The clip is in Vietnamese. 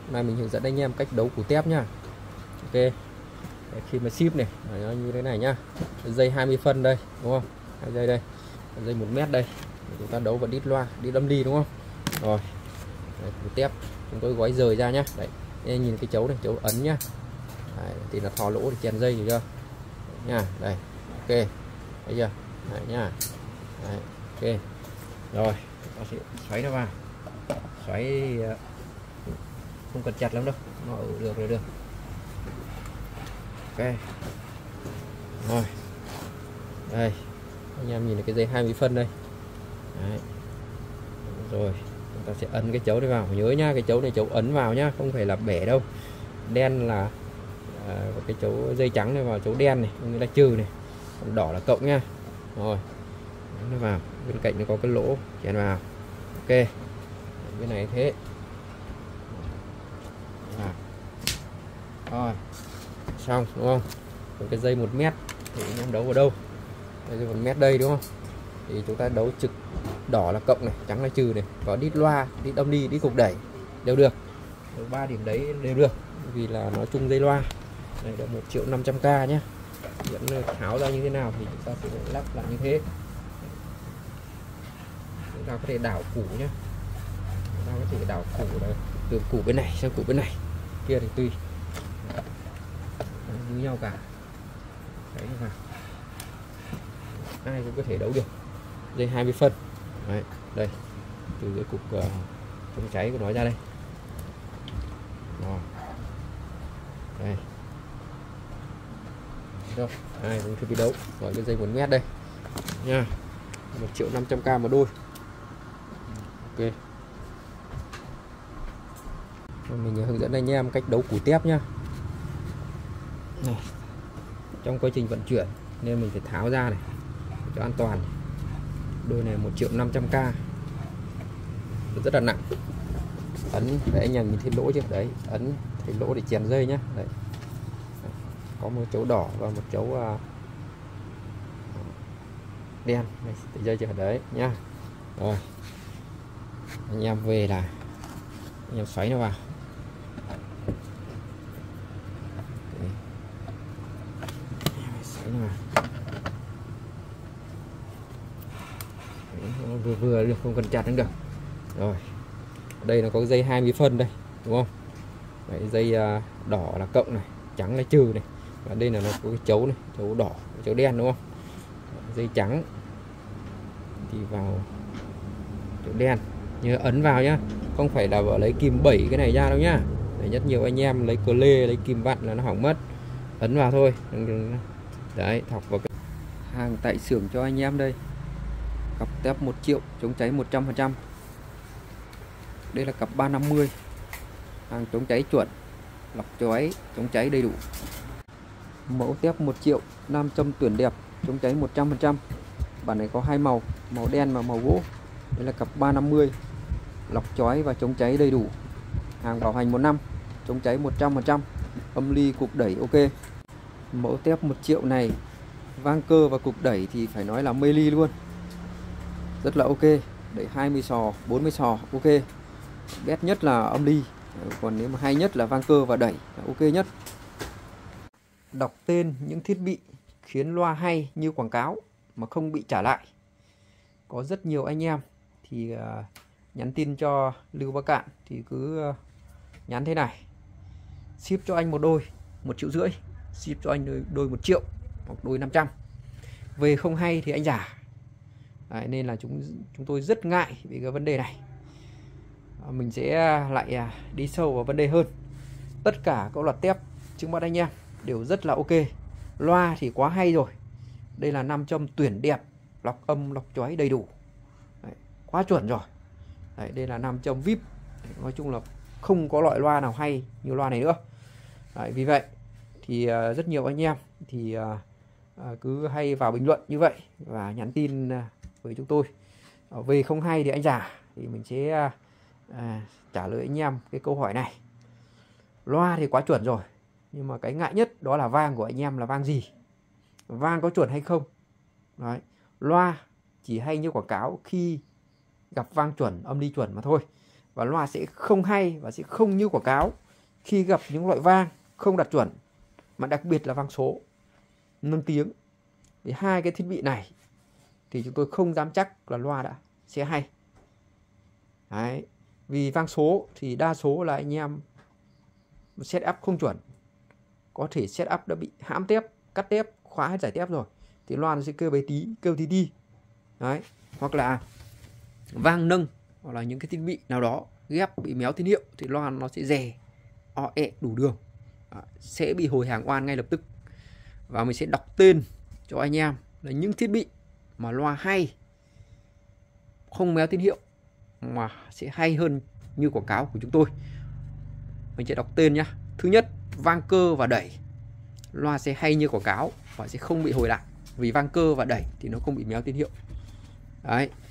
Này mình hướng dẫn anh em cách đấu củ tép nhá. Ok. Đấy, khi mà ship này nó như thế này nhá. Dây 20 phân đây, đúng không? 2 dây đây. Dây 1 mét đây. Chúng ta đấu vẫn đít loa, đít âm ly đúng không? Rồi. Đấy, củ tép chúng tôi gói rời ra nhá. Đấy. Em nhìn cái chấu này, chấu ấn nhá. Đấy, thì là thò lỗ để chèn dây được chưa? Nha, đây. Ok. Thấy chưa? Đấy nhá. Đấy. Ok. Rồi, ta sẽ xoáy nó vào. Xoáy không cần chặt lắm đâu, nó ở được rồi được. Ok. Rồi. Đây. Anh em nhìn thấy cái dây 20 phân đây. Đấy. Rồi, chúng ta sẽ ấn cái chấu này vào. Nhớ nhá, cái chấu này chấu ấn vào nhá, không phải là bẻ đâu. Đen là cái chấu dây trắng này vào chấu đen này, nghĩa là trừ này, còn đỏ là cộng nha. Rồi, nó vào, bên cạnh nó có cái lỗ chèn vào. Ok, bên này thế. Rồi, xong đúng không? Còn cái dây 1 mét thì anh em đấu vào đâu? Dây 1 mét đây đúng không? Thì chúng ta đấu trực, đỏ là cộng này, trắng là trừ này, có đít loa, đít âm ly, đít cục đẩy đều được. 3 điểm đấy đều được, vì là nó chung dây loa. Đây là 1.500.000 nhé. Vẫn tháo ra như thế nào thì chúng ta sẽ lắp lại như thế. Chúng ta có thể đảo củ nhé. Chúng ta có thể đảo củ là từ củ bên này sang củ bên này, kia thì tùy, như nhau cả. Đấy vào, ai cũng có thể đấu được. Dây 20 phân. Đấy, đây từ cái cục chống cháy của nó ra đây. Rồi. Đây. Rồi, ai cũng thiết bị đấu. Gọi cái dây 1 mét đây nha. 1.500.000 một đôi. Ok. Mình hướng dẫn anh em cách đấu củ tép nhá. Này. Trong quá trình vận chuyển nên mình phải tháo ra này cho an toàn. Đôi này 1.500.000, rất là nặng. Ấn để anh em nhìn thấy lỗ chứ, đấy, ấn thấy lỗ để chèn dây nhá. Đấy. Có một chấu đỏ và một chấu đen này, dây chưa đấy nhá. Rồi, anh em về là anh em xoáy nó vào. Vừa vừa được, không cần chặt cũng được. Rồi, đây nó có dây 20 phân đây đúng không? Đấy, dây đỏ là cộng này, trắng là trừ này, và đây là nó có cái chấu này, chấu đỏ, chấu đen đúng không? Dây trắng thì vào chấu đen, nhớ ấn vào nhá, không phải là vợ lấy kìm bẩy cái này ra đâu nhá. Để rất nhiều anh em lấy cờ lê, lấy kìm vặn là nó hỏng mất. Ấn vào thôi. Đấy, thọc vào cái hàng tại xưởng cho anh em đây. Cặp tép 1 triệu, chống cháy 100%. Đây là cặp 350. Hàng chống cháy chuẩn, lọc chói, chống cháy đầy đủ. Mẫu tép 1 triệu, nam châm tuyển đẹp, chống cháy 100%. Bản này có 2 màu, màu đen và màu gỗ. Đây là cặp 350. Lọc chói và chống cháy đầy đủ. Hàng bảo hành 1 năm, chống cháy 100%. Âm ly cục đẩy ok. Mẫu tép 1 triệu này, vang cơ và cục đẩy thì phải nói là mê ly luôn. Rất là ok, đẩy 20 sò, 40 sò ok. Bét nhất là âm ly, còn nếu mà hay nhất là vang cơ và đẩy là ok nhất. Đọc tên những thiết bị khiến loa hay như quảng cáo mà không bị trả lại. Có rất nhiều anh em thì nhắn tin cho Lưu Bắc Cạn thì cứ nhắn thế này: ship cho anh một đôi 1,5 triệu, ship cho anh đôi 1 triệu hoặc đôi 500, về không hay thì anh giả. Đấy, nên là chúng tôi rất ngại về cái vấn đề này. Mình sẽ lại đi sâu vào vấn đề hơn. Tất cả các loạt tép trước mắt anh em đều rất là ok. Loa thì quá hay rồi. Đây là nam châm tuyển đẹp, lọc âm, lọc chói đầy đủ. Đấy, quá chuẩn rồi. Đấy, đây là nam châm VIP. Đấy, nói chung là không có loại loa nào hay như loa này nữa. Đấy, vì vậy thì rất nhiều anh em thì cứ hay vào bình luận như vậy và nhắn tin với chúng tôi. Về không hay thì anh giả, thì mình sẽ trả lời anh em cái câu hỏi này. Loa thì quá chuẩn rồi, nhưng mà cái ngại nhất đó là vang của anh em là vang gì, vang có chuẩn hay không. Đấy, loa chỉ hay như quảng cáo khi gặp vang chuẩn, âm ly chuẩn mà thôi. Và và loa sẽ không hay và sẽ không như quảng cáo khi gặp những loại vang không đạt chuẩn, mà đặc biệt là vang số nâng tiếng. Thì hai cái thiết bị này thì chúng tôi không dám chắc là loa sẽ hay. Đấy. Vì vang số thì đa số là anh em setup không chuẩn, có thể setup đã bị hãm tép, cắt tép, khóa hết giải tép rồi thì loa nó sẽ kêu bé tí, kêu tí đi. Đấy. Hoặc là vang nâng hoặc là những cái thiết bị nào đó ghép bị méo tín hiệu thì loa nó sẽ rè đủ đường, sẽ bị hồi hàng oan ngay lập tức. Và mình sẽ đọc tên cho anh em là những thiết bị mà loa hay, không méo tín hiệu mà sẽ hay hơn như quảng cáo của chúng tôi. Mình sẽ đọc tên nhá. Thứ nhất, vang cơ và đẩy, loa sẽ hay như quảng cáo và sẽ không bị hồi lại, vì vang cơ và đẩy thì nó không bị méo tín hiệu. Đấy.